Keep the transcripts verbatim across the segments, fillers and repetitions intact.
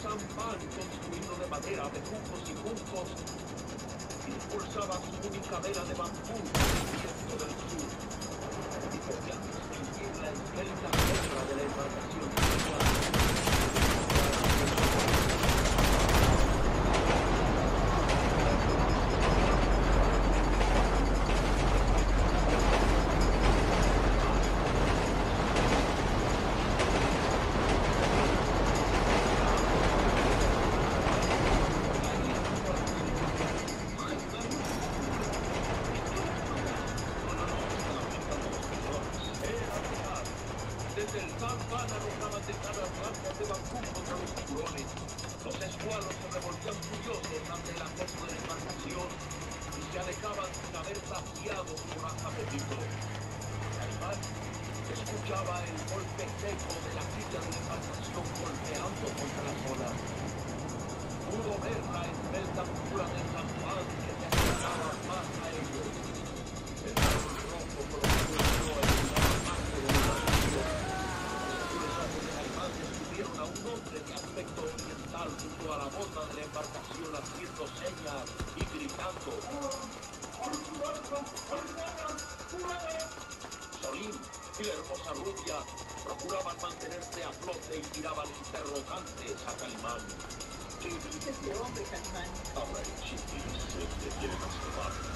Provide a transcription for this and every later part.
sampan construido de madera, bejucos y juncos impulsaba su única vela de bambú al viento del sur y podía distinguir la esbelta sombra de la embarcación. Desde el sampan arrojaban dentadas blancas de bambú contra los tiburones. Los escualos se revolvían furiosos ante el acoso de la embarcación y se alejaban sin haber saciado su voraz apetito. Calimán escuchaba el golpe seco de la quilla de la embarcación golpeando contra las olas. Pudo ver la esbelta figura del sampan que se acercaba más a ellos. El árbol rojo colocó el más de la embarcación. Descubrieron a un hombre de aspecto oriental junto a la borda de la embarcación haciendo señas y gritando. Solín y la hermosa rubia procuraban mantenerse a flote y tiraban interrogantes a Calimán. ¿Qué dice este hombre, Calimán? Ahora el chiquis se quiere masturbarnos.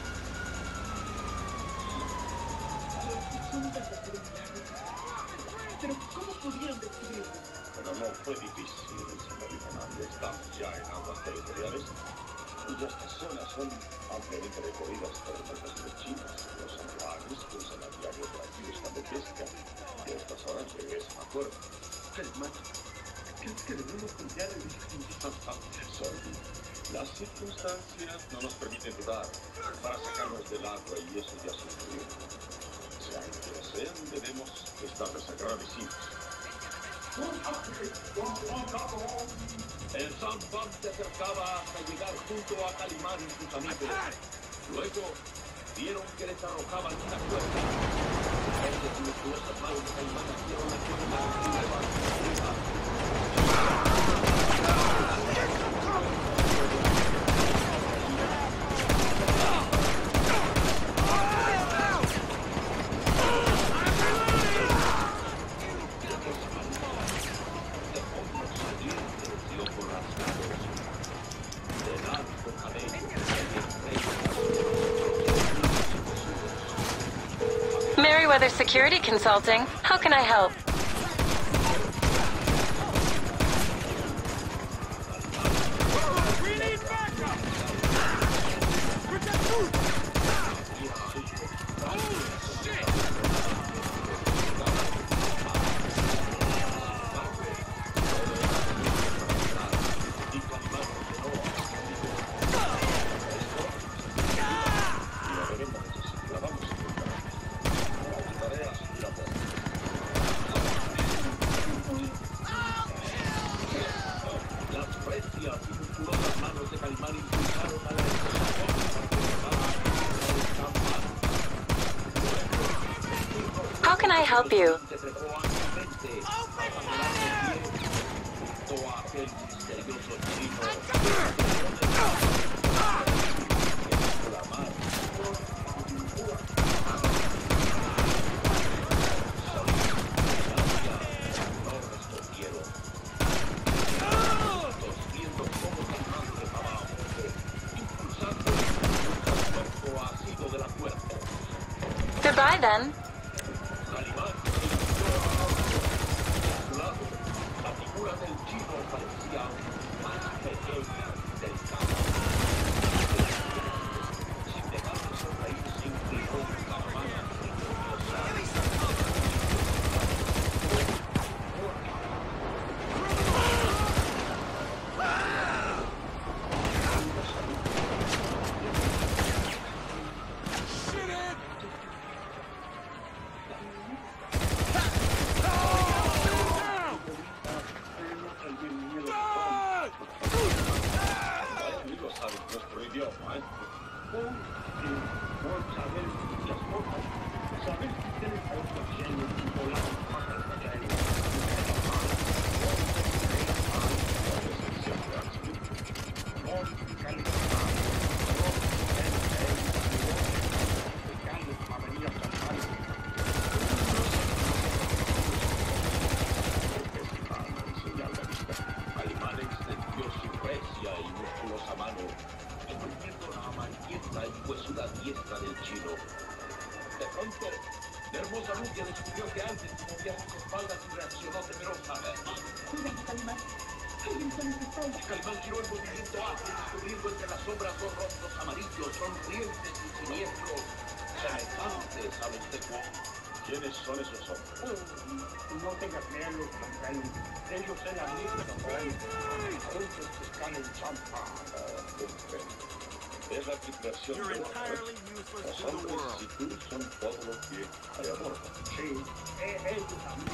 Son verdaderos milagros. Pero ¿cómo pudieron descubrirlo? Pero no fue difícil, señor Fernández. Estamos ya en aguas territoriales y estas zonas son ampliamente recorridas por embarcaciones chinas. Los samuráis usan a diario operativos de pesca y a estas horas regresan a puerto. Calimán, ¿crees que debemos confiar en estas Sorry, las circunstancias no nos permiten dudar para sacarnos del agua y eso ya sucedió. Sea que lo sean, debemos estarles agradecidos. El sampan se acercaba hasta llegar junto a Calimán y sus amigos. Luego vieron que les arrojaban una cuerda. Esas musculosas manos de Calimán hicieron la cuerda y levantaron. Merriweather Security Consulting. How can I help? How can I help you? Goodbye then. huesuda diestra del chino. De pronto, la hermosa Lucia descubrió que alguien movía sus espaldas y reaccionó temerosa. Cuidado, Calimán. Alguien está en sus espaldas. Calimán giró el movimiento ágil, descubriendo entre las sombras dos rostros amarillos, sonrientes y siniestros, semejantes a los de Juan. ¿Quiénes son esos hombres? Oh, no tengas miedo, Rafael. Ellos eran amigos de Rafael. Juntos están en Champa. Es la tripulación You're de entirely los useless to the hombres world. y tú son todo lo que hay amor. Sí, eh, ellos amigos.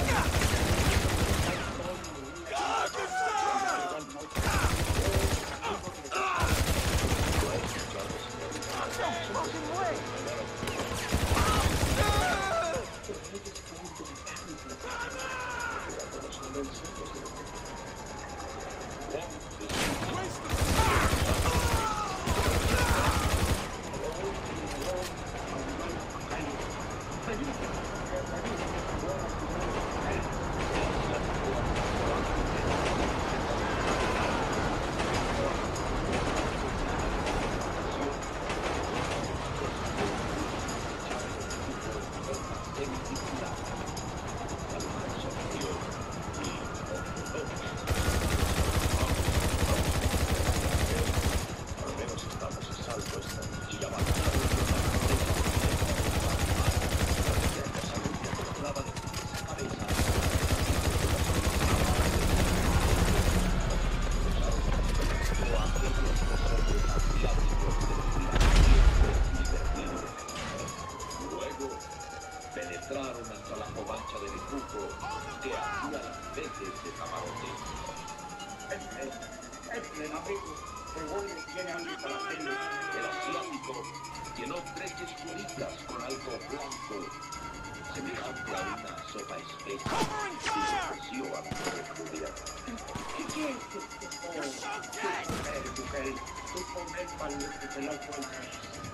Penetraron hasta la covacha de Necuco, que hacía las veces de camarote. Este amigo, según tiene algo para hacerlo. El asiático llenó tres escuditas con algo blanco, semejante a una sopa espesa, y ofreció a mi recrudear. ¿Qué quieres que te ponga? Mujer, mujer, tú pones para lo que te la cuentas.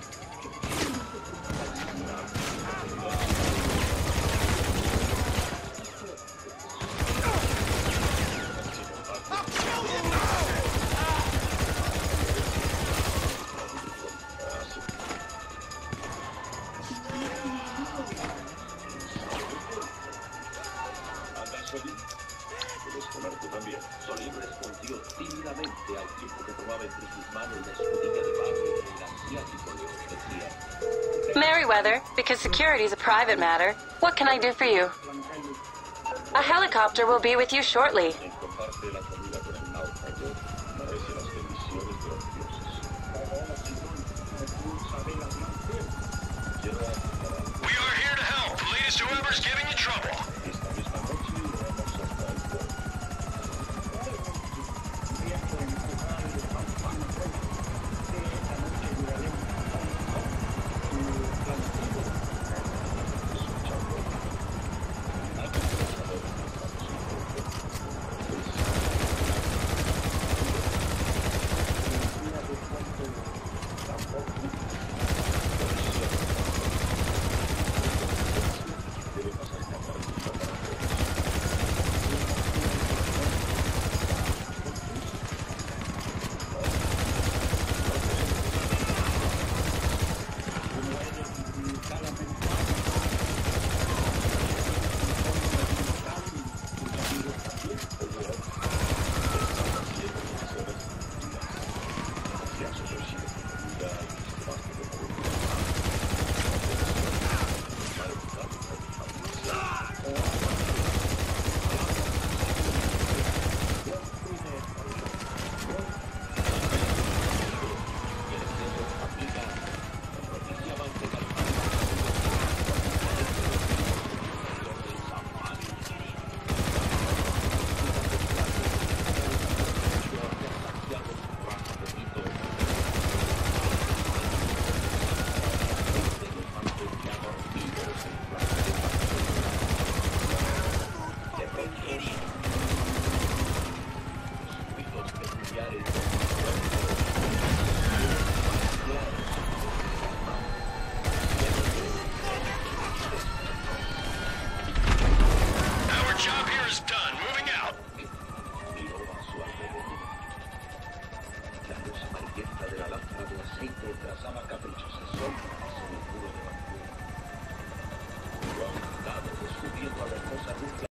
¿Puedes comer tú también? Solín respondió tímidamente al tiempo que tomaba entre sus manos la escudilla de barro que el asiático le ofrecía. Meriwether, because security is a private matter, what can I do for you? A helicopter will be with you shortly. En comparte la comida con el náufrago, merece las bendiciones de los dioses. Quiero aclarar. We are here to help. Lead us to whoever's giving you trouble. Esta misma noche iremos hasta el puerto. Our job here is done. Moving out. Miró a su alrededor. La luz amarilla lampienta de la lámpara de aceite trazaba caprichosas sombras en el muro de Vancouver. Lo han dado descubriendo a la hermosa Ruth